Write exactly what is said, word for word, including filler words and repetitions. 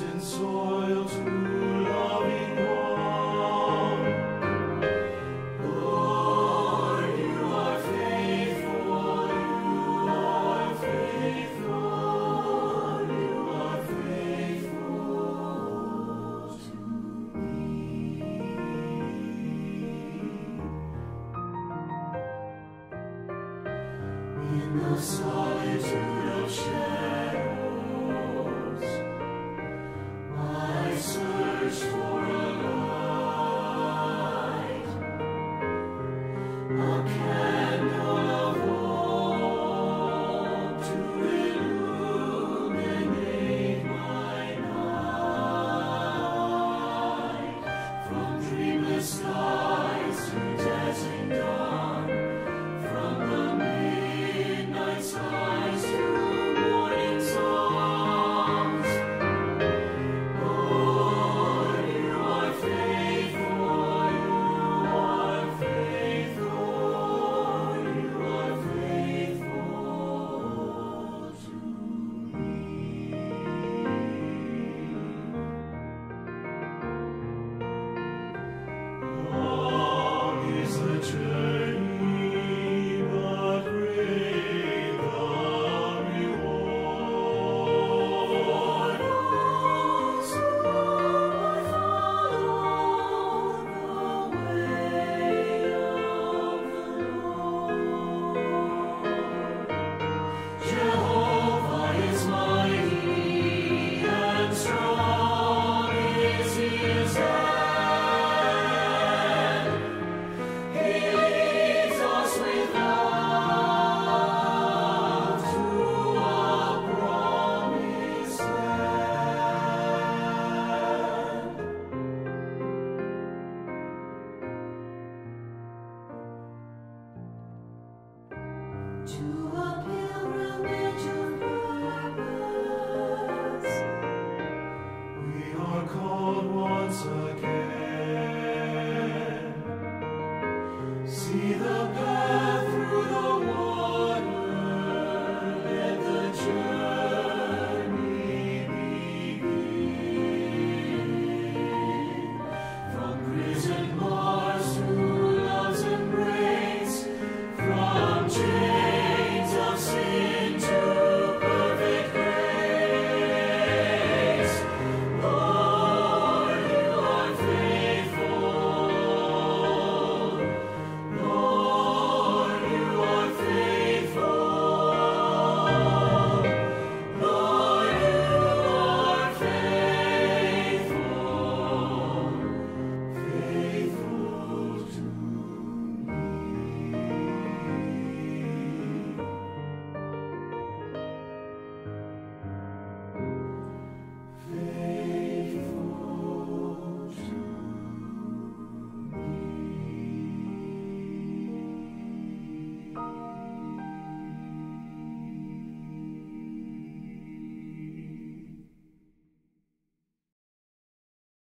mountain soil to loving home. Lord, you are faithful, you are faithful, you are faithful to me. In the solitude of shadows, I search for a light, a candle of hope to illuminate my night. From dreamless skies to dazzling dawn, from the midnight skies to morning songs. Lord, you are faithful, you are faithful, you are faithful to me. Long is the journey, but great the reward. For those who would follow the way of the Lord. Jehovah is mighty and strong is his hand. He leads us with love to a promised land. To a pilgrimage of purpose, we are called once again. See the